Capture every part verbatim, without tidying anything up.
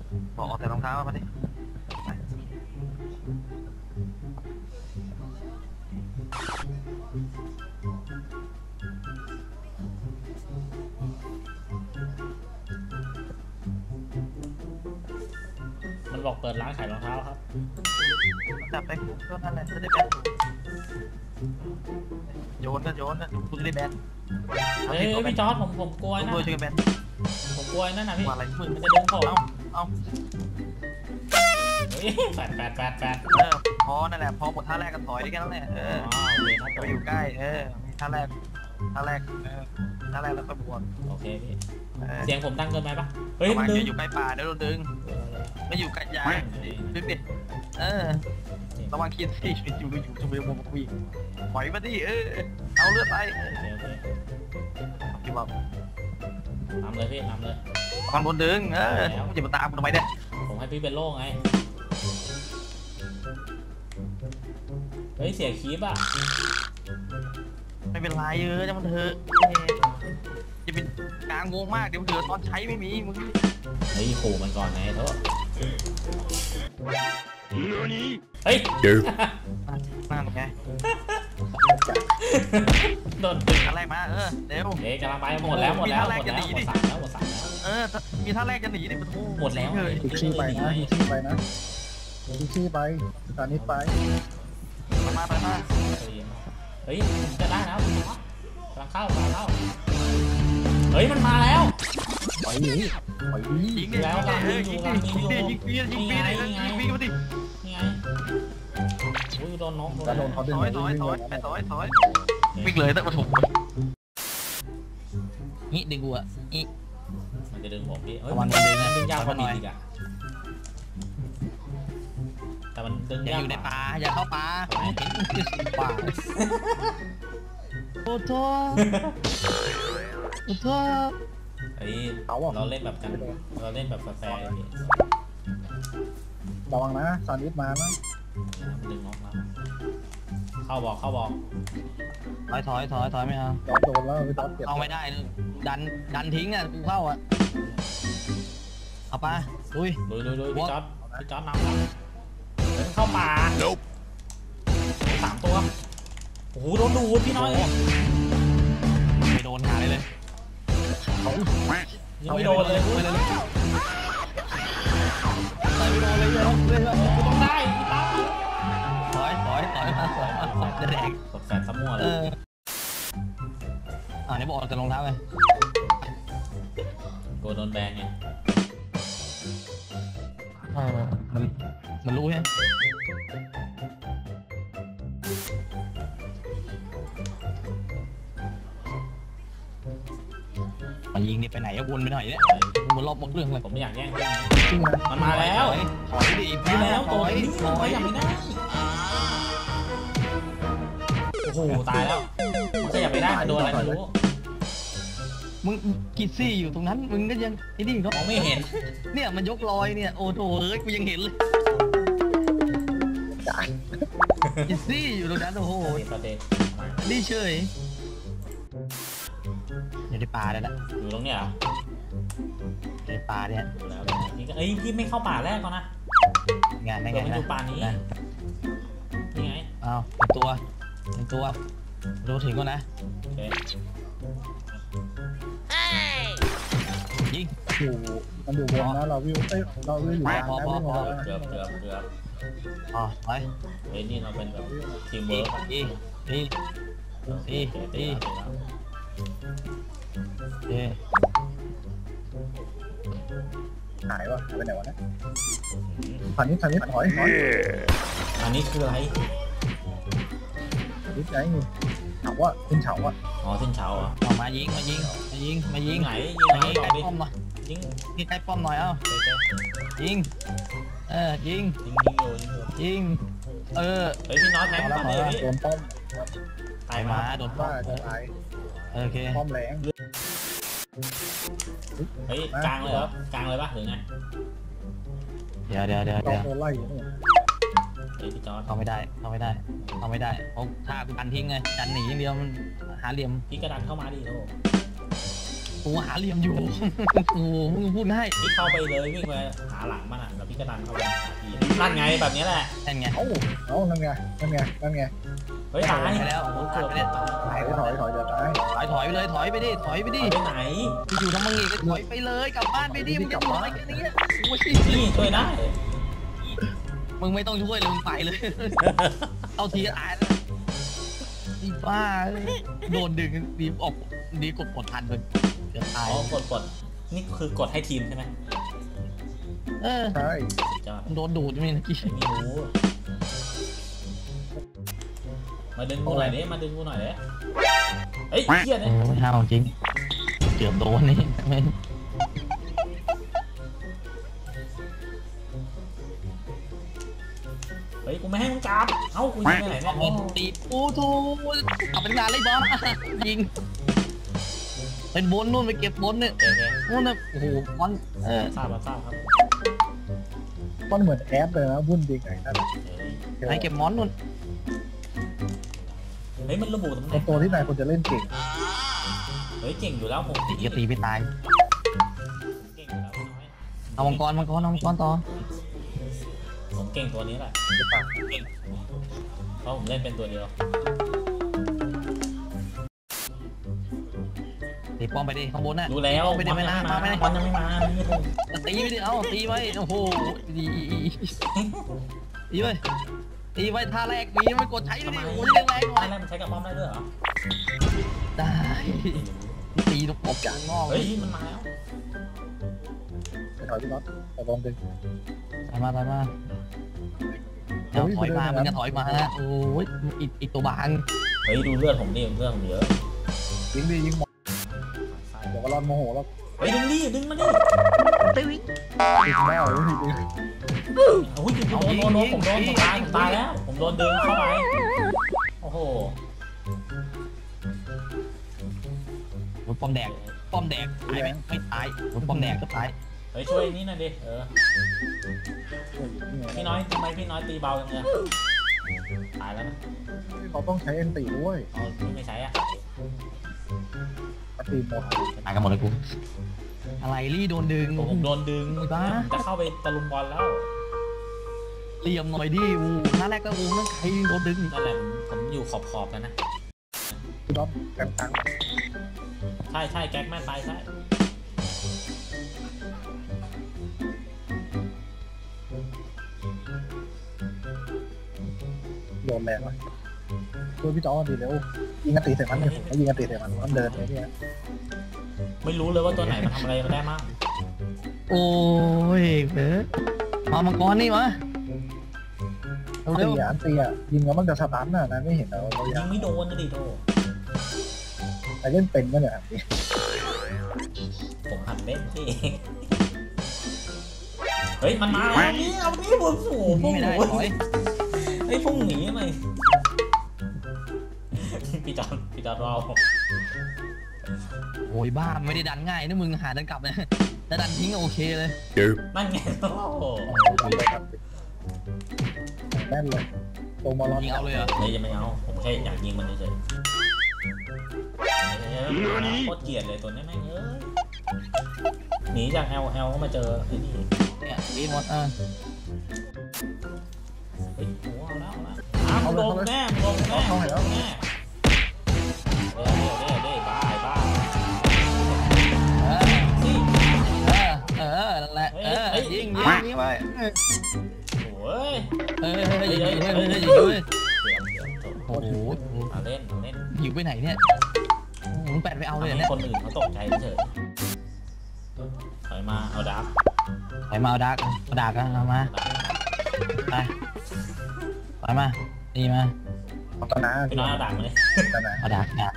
บอกแต่รองเท้ามาดิมันบอกเปิดร้านขายรองเท้าครับจับไปก็นั่นแหละจะได้แบนโยนก็โยนนะคุณได้แบนเฮ้ยพี่จอร์ดผมผมกลัวนะช่วยแบนผมกลัวนั่นนะพี่อะไรมือมันจะดึงเขาเอาเอาเฮ้ยแปดแปดแปดแปดเออพอนั่นแหละพอหมดท่าแรกก็ถอยได้แค่นั้นแหละเออจะไปอยู่ใกล้เออมีท่าแรกท่าแรกเออท่าแรกแล้วค่อยบวกโอเคพี่เสียงผมดังเกินไปปะเฮ้ยมันดึงอยู่ใกล้ป่าเดี๋ยวโดนดึงไม่อยู่ใกล้ยายดึงดิเออระวังคิดสิอยู่อยู่ชมวิวมุมวีถอยมาดิเออเอาเลือดไปพี่บอกนำเลยพี่นำเลยมันบนดึงเออจะมาตามทำไมเนี่ยผมให้พี่เป็นโล่ไงเฮ้ยเสียคีบอ่ะไม่เป็นไรเออจะมันเถอะจะเป็นกลางวงมากเดี๋ยวเดี๋ยวตอนใช้ไม่มีมึงเฮ้ยขู่มันก่อนไงเถอะเฮ้ยเดี๋ยวนั่นไงโดนอะไรมาเออเดี๋ยวเอ๊ะกำลังไปหมดแล้วหมดแล้วหมดแล้วหมดสามแล้วหมดสามแล้วเออมีท่าแรกจะหนีดิมันหมดแล้วดิชี่ไปนะดิชี่ไปนะดิชี่ไปตอนนี้ไปมาไปมาเฮ้ยจะได้แล้วกำลังเข้ากำลังเข้าเฮ้ยมันมาแล้วปล่อยดิปล่อยดิยิงแล้วกำลังยิงอยู่กำลังยิงอยู่ยิงปียิงปีเลยยิงปีมาดินี่ไงอุ้ยโดนน็อกโดนถอยถอยถอยถอยถอยวิ่งเลยตั้งมาถูกนี่ดึงกูอ่ะนี่มันจะดึงผมพี่เฮ้ยมันดึงนะดึงยากกว่านี้อีกอ่ะแต่มันดึงยากอยู่ในป่าอย่าเข้าป่าป่าโอ้โหโอ้โหเฮ้ยเราเล่นแบบกันเราเล่นแบบแฟร์พี่ระวังนะซานิสมานะดึงน็อกแล้วเข้าบอกเข้าบอกถอยถอยถอยถอยไม่เอาโดนแล้วไปตัดเข้าไม่ได้ดันดันทิ้งอ่ะกูเข้าอ่ะเอาป่ะลุยลุยลุยลุยพี่จ๊อบพี่จ๊อบนำแล้วเข้าป่าสามตัวโอ้โหโดนดูดพี่น้อยไม่โดนหาเลยเลยยังไม่โดนเลยไม่โดนเลยกูต้องได้พี่ต๊อบถอยถอยถอยมาถอยมาจะแดกกดแฟนสมัวเลยอ่านี่บอกจะรองเท้าไงโกโดนแบนไงมันมันรู้ใช่มันยิงนี่ไปไหนอะวนไปหน่อยเนี่ยมันรอบหมดเรื่องเลยผมไม่อยากแย่งมันมาแล้วถอยดิมาแล้วตัวนี้มันไปอย่างนี้นะโอ้โหตายแล้วมันจะอยากไปได้โดนอะไรไม่รู้มึงกิดซี่อยู่ตรงนั้นมึงก็ยังไอ้นี่เขามองไม่เห็นเนี่ยมันยกลอยเนี่ยโอ้โหเฮ้ยกูยังเห็นเลยกิดซี่อยู่ตรงนั้นโอ้โหนี่เฉยอยู่ในป่าเลยนะอยู่ตรงเนี้ยในป่าเนี่ยแล้วนี่ก็เอ้ยพี่ไม่เข้าป่าแรกก่อนนะงานไงนะอยู่ป่านี้นี่ไงอ้าวเป็นตัวเป็นตัวรู้ถึงก่อนนะยิงอยู่มันอยู่บนนะเราวิวเอ้ยเราวิวอยู่กลางนะไม่หมดเกือบเกือบเกือบอ๋อไปเฮ้ยนี่เราเป็นแบบทีมเวิร์กอีอีอีอีเอ๊ะหายวะหายไปไหนวะเนี่ยพันนี้พันนี้ถอยถอยอันนี้คืออะไรนี่ไงเฉาว่ะขึ้นเฉาว่ะอ๋อขึ้นเฉาอ่ะออกมายิงมายิงมายิงมายิงไหนยิงใกล้ป้อมหน่อยยิงยิงใกล้ป้อมหน่อยเอ้ายิงเออยิงยิงยิงอยู่ยิงอยู่ยิงเออเฮ้ยพี่น้อยแทงป้อมเลยโดนป้อมตายมาโดนป้อมตายโอเคป้อมแรงเฮ้ยกลางเลยครับกลางเลยปะหรือไงเดี๋ยวเดี๋ยวเดี๋ยวเดี๋ยวไล่อยู่นี่เฮ้ยพี่จอร์ดเข้าไม่ได้เข้าไม่ได้เข้าไม่ได้เพราะถ้ากูดันทิ้งไงดันหนีอย่างเดียวมันหาเหลี่ยมพี่กระดันเข้ามาดิโธ่กูหาเหลี่ยมอยู่โอ้มึงพูดง่ายพี่เข้าไปเลยวิ่งไปหาหลังมันอ่ะแล้วพี่ก็ดันเข้าไปหาทีนั่นไงแบบนี้แหละนั่นไงเอ้าเอ้านั่นไงนั่นไงนั่นไงเฮ้ยตายไปแล้วโอ้โหเกือบตายถอยถอยถอยจะตายถอยถอยไปเลยถอยไปดิถอยไปดิไปไหนอยู่ทำมังงี้ก็ถอยไปเลยกลับบ้านไปดิมึงจะอยู่อะไรแค่นี้โอ้ยนี่ช่วยได้มึงไม่ต้องช่วยเลยมึงไปเลยเอาทีอ่านอีบ้าโดนดึงดีออกดีกดกดทันเลยเกือบตายอ๋อกดกดนี่คือกดให้ทีมใช่ไหมเออใช่สุดยอดโดนดูดนี่เมื่อกี้ไม่รู้มาดึงกูหน่อยดิมาดึงกูหน่อยดิเฮ้ยเฮียโอ้เนี่ยยห้าวจริงเกือบโดนนี่ไม่เฮ้ยกูไม่ให้มึงจับเอ้ากูยิงไปไหนเนี่ยเงินตีโอ้โหกลับไปนานเลยบอสยิงเป็นบนนู่นไปเก็บบนเนี่ยโอเคโอเคนู่นน่ะโอ้โหมันเออทราบแล้วทราบครับมันเหมือนแอปเลยนะวุ่นจริงไงนั่นเฮ้ยไปเก็บมอนนู่นเฮ้ยมันระบุตำแหเป็น่นงตัวที่นายควรจะเล่นเก่งเฮ้ยเก่งอยู่แล้วผมตีก็ตีไปตายเก่งอยู่แล้วน้อยเอามังกรมังกรเอามังกรต่อผมเก่งตัวนี้แหละหรือเปล่าเพราะผมเล่นเป็นตัวเดียวตีป้อมไปดิข้างบนน่ะรู้แล้วไปดิไม่นะมาไม่ได้มันยังไม่มาตีไปดิเอ้าตีไว้โอ้โหดีตีไปตีไว้ท่าแรกมีไม่กดใช้ดิโอ้ยแรงๆหน่ได้อยแล้วมันใช้กับป้อมได้ด้วยเหรอได้ตีตกปกจากนอกเฮ้ยมันมาแล้วไปถอยพี่น็อตแต่บอลดึงถอยมาถอยมาเอาถอยมามันจะถอยมานะโอ้ยอีอีตัวบางเฮ้ยดูเลือดผมดิเลือดผมเยอะยิงดียิงหมดเดี๋ยวก็รอนโมโหแล้วเฮ้ยดึงดิดึงมาดิตึ้งดึงได้หรือไม่ดึงโอ้ยโดนโดนโดนผมโดนผมตายผมตายแล้ว ผมโดนดึงเข้าไปโอ้โหป้อมแดงป้อมแดงตายไหมไม่ตายป้อมแดงก็ตายเฮ้ยช่วยนี่หน่อยดิเออพี่น้อยทำไมพี่น้อยตีเบาจังเลยตายแล้วนะเขาต้องใช้เอ็นตีด้วยเอาพี่ไม่ใช้อ่ะตีหมดตายกันหมดเลยกูอะไรลี่โดนดึงผมผมโดนดึงบ้าจะเข้าไปตะลุมบอลแล้วเหลี่ยมหน่อยดิวูท่าแรกก็วูนั่นใครโดนดึงนั่นแหละผมอยู่ขอบขอบแล้วนะพี่น็อตกลางกลางใช่ใช่แก๊กแม่นไปใช่โดนแรงว่ะตัวพี่จอดีเร็วยิงกันตีใส่มันเนี่ยผมยิงกันตีใส่มันมันเดินไปเนี่ยไม่รู้เลยว่าตัวไหนมันทำอะไรมาได้มั่งโอ้ยเบ้อมามังกรนี่มาตีเร็วอ่ะตีอ่ะยิงแล้วมันจะสตันน่ะนะไม่เห็นเราเราอยิยาง กไม่โดนนะดิโตแต่เล่นเป็นก็เนี่ยผมหันเล่นที่เฮ้ยมันมาแล้วนี่เอานี่บนสูงๆไม่ได้ถอยไอ้พุ่งหนีไหมพี่จอนพี่จอนเราโอ้ยบ้าไม่ได้ดันง่ายนะมึงหาดันกลับนะแต่ดันทิ้งโอเคเลยนั่นไงโอ้โหแน่นเลยตรงมาล้อยิงเอาเลยเหรอเฮ้ยจะไม่เอาผมแค่อยากยิงมันเฉยๆโคตรเกลียดเลยตัวนี้แม่งเอ้ยหนีจาก L L ก็มาเจอไอ้นี่เนี่ยดีหมดอ่ะเฮ้ยโอ้เอาแล้วเอาแล้วอ้าวลงแน่ลงแน่ลงแน่เดี๋ยวเดี๋ยวเดี๋ยวเดี๋ยวบ้าบ้าเออสิเออเออนั่นแหละเออยิงยิงยิงไปโอ้ยเออเฮ้ยยิงเฮ้ยเฮ้ยยิงเฮ้ยเดี๋ยวเดี๋ยวโอ้โหเอาเล่นเอาเล่นยิงไปไหนเนี่ยมึงแปดไปเอาเลยทำให้เนี่ยคนอื่นเขาตกใจเฉยถอยมาเอาดับไปมาเอาดักเอาดักกันเอามาไปไปมาดีมาตนาพี่น้อยเอาดับมาเลยตนาเอาดักดัก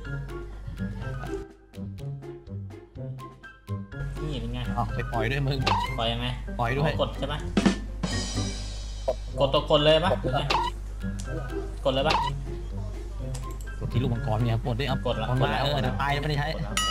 นี่เป็นไงเอาไปปล่อยด้วยมึงปล่อยยังไงปล่อยด้วยกดใช่ไหมกดตัวกดเลยปะหรือไงกดเลยปะกดที่ลูกมังกรเนี่ยกดได้เอากดละคนกดมาแล้วเออเดี๋ยวตายไม่ได้ใช้กดแล้ว